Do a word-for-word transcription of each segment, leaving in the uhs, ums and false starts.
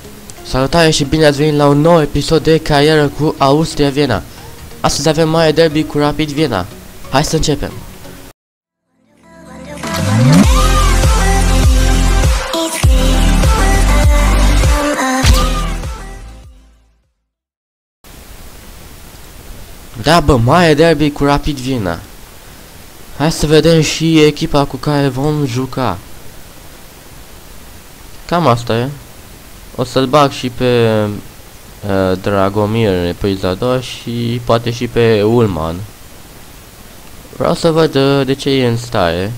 Salutare și bine ați venit la un nou episod de carieră cu Austria Viena. Astăzi avem mare derby cu Rapid Viena. Hai să începem. Da, bă, mare derby cu Rapid Viena. Hai să vedem și echipa cu care vom juca. Cam asta e. O să-l bag și pe uh, Dragomir, reprizador, și poate și pe Ullman. Vreau să văd uh, de ce e în stare.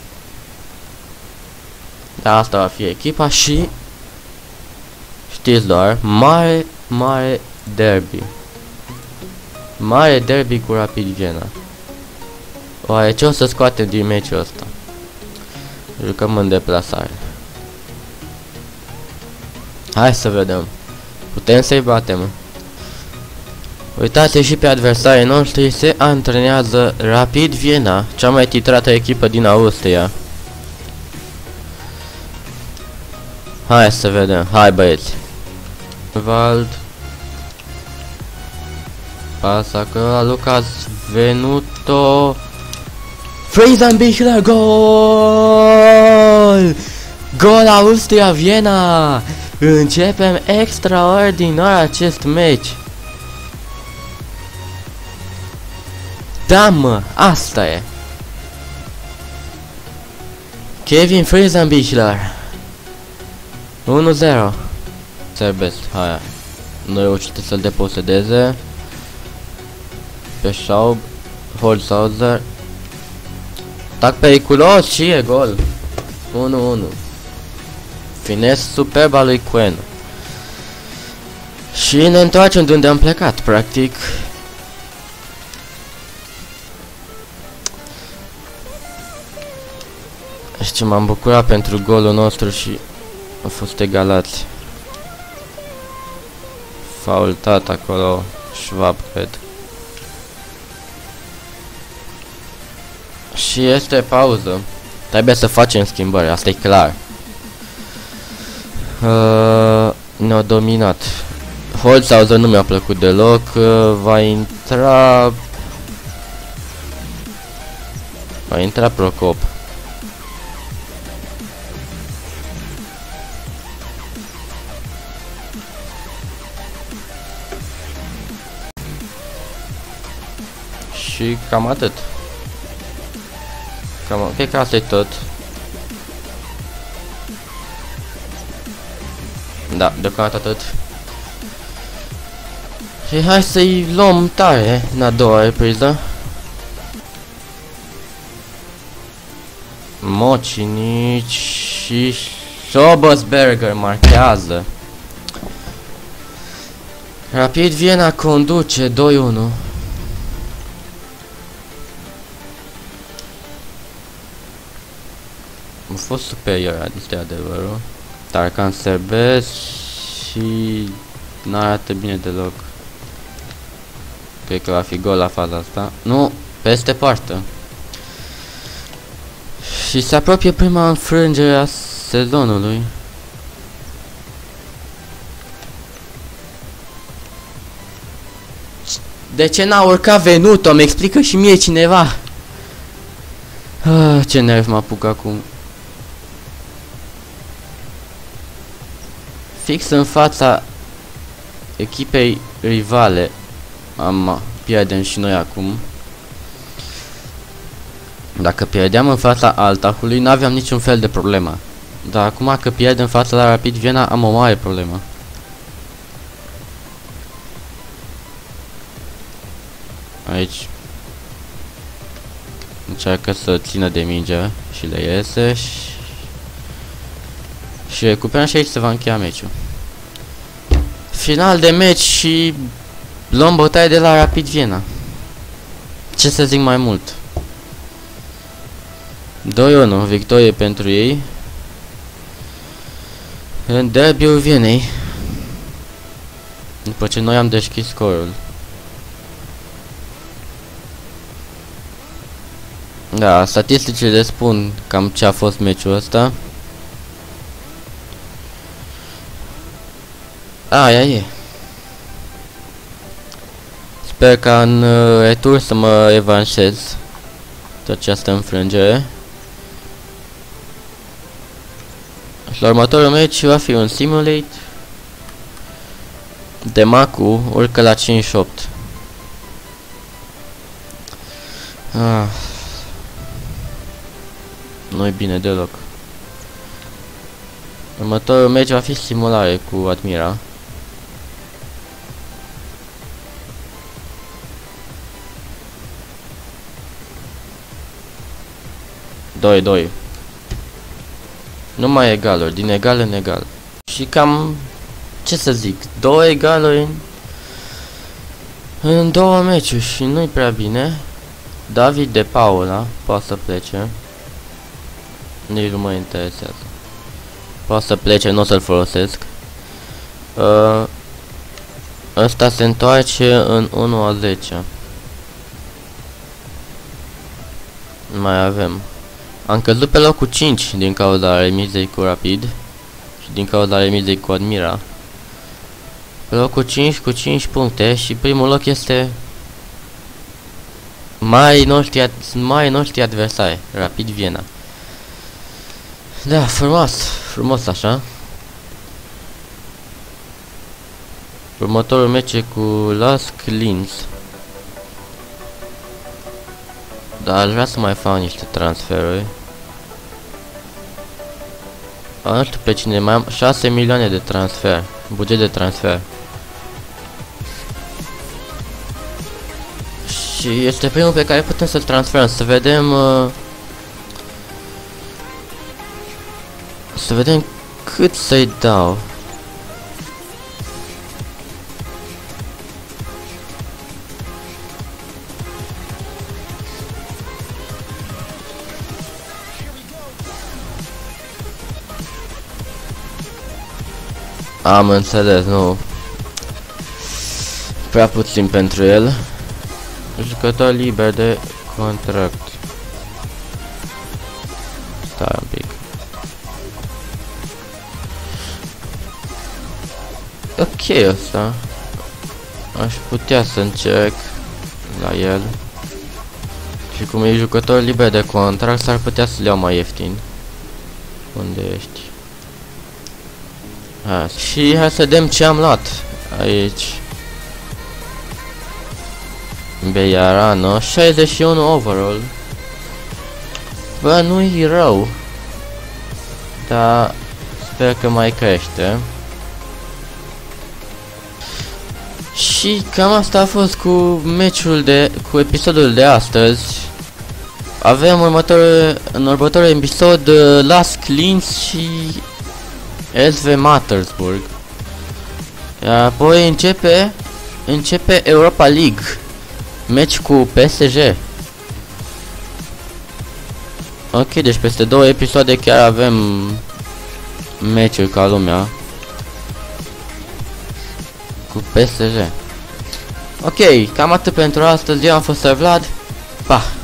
Da, asta va fi echipa și știți doar, mare, mare derby. Mare derby cu Rapid Viena. Oare ce o să scoatem din meciul ăsta? Jucăm în deplasare. Hai să vedem. Putem să-i batem. Uitați și pe adversarii noștri, se antrenează Rapid Viena, cea mai titrată echipă din Austria. Hai să vedem. Hai, băieți. Vald. Pasa că Lucas Venuto. Friesenbichler, gol! Gol Austria Viena! Începem extraordinar acest meci. Da, mă, asta e. Kevin Friesenbichler. unu zero. Serbest, hai. Nu reușite să-l deposedeze. Pe Schaub. Holzhauser. Atac periculos și e gol. unu unu. Fines superb al lui Quen. Și ne întoarcem de unde am plecat, practic. Și ce m-am bucurat pentru golul nostru și a fost egalați. Faultat acolo Schwab, cred. Și este pauză. Trebuie să facem schimbări, asta e clar. Uh, ne-au dominat. Holzhauser nu mi-a plăcut deloc. Uh, va intra Va intra Procop. Și cam atât. Cam, cred că asta e tot. Da, deocamdată atât. Și hai să-i luăm tare în a doua repriză. Mocinici și Schobesberger marchează. Rapid Viena conduce doi unu. Am fost superior, este adevărul. Tarkan serbesc și n-arată bine deloc. Cred că va fi gol la faza asta. Nu, peste poartă. Și se apropie prima înfrângere a sezonului. De ce n-a urcat Venuto? Mi explică și mie cineva. Ah, ce nerv mă apuc acum. Fix în fața echipei rivale am pierdem și noi acum. Dacă pierdeam în fața Altachului, n-aveam niciun fel de problemă. Dar acum că pierdem în fața la Rapid Viena, am o mare problemă. Aici încearcă să țină de minge și le iese și Și recuperăm și aici se va încheia meciul. Final de meci și luăm bătaie de la Rapid Viena. Ce să zic mai mult? doi unu, victorie pentru ei în derby-ul Vienei. După ce noi am deschis scorul. Da, statisticile spun cam ce a fost meciul ăsta. Aia e. Sper ca în uh, retur să mă evanșez de această înfrângere. Și la următorul meci va fi un simulate. Demacu urcă la cincizeci și opt. Ah. Nu-i bine deloc. Următorul meci va fi simulare cu Admira. doi doi. Numai egaluri, din egal în egal. Și cam, ce să zic, două egaluri în, în două meciuri și nu-i prea bine. David de Paula poate să plece. Nici nu mă interesează. Poate să plece, nu o să-l folosesc. Uh, ăsta se întoarce în unu a zecea. Mai avem. Am căzut pe locul cinci din cauza remizei cu Rapid și din cauza remizei cu Admira. Pe locul cinci cu cinci puncte și primul loc este mai noștri, mai noștri adversari, Rapid Viena. Da, frumos, frumos așa. Următorul meci e cu Lask Linz. Dar aș vrea să mai fac niște transferuri. A, nu știu pe cine, mai am șase milioane de transfer, buget de transfer. Și este primul pe care putem să-l transferăm, să vedem uh, Să vedem cât să-i dau. Am înțeles, nu. Prea puțin pentru el. Jucător liber de contract. Stai un pic. Ok, ăsta. Aș putea să încerc la el. Și cum e jucător liber de contract, s-ar putea să-l iau mai ieftin. Unde ești? Ha, și hai să vedem ce am luat aici. Beiarano, șaizeci și unu overall. Bă, nu-i rău. Dar sper că mai crește. Și cam asta a fost cu meciul de, cu episodul de astăzi. Avem următorul, în următorul episod uh, Lask Linz și S V Mattersburg. Iar apoi începe, începe Europa League. Meci cu P S G. Ok, deci peste două episoade chiar avem meciuri ca lumea. Cu P S G. Ok, cam atât pentru astăzi. Eu am fost Vlad. Pa!